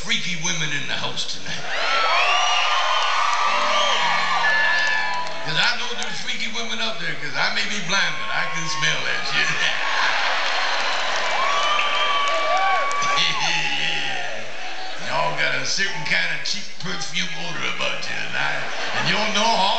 freaky women in the house tonight? Because I know there's freaky women up there, because I may be blind, but I can smell that shit. Y'all got a certain kind of cheap perfume odor about you tonight, and you don't know how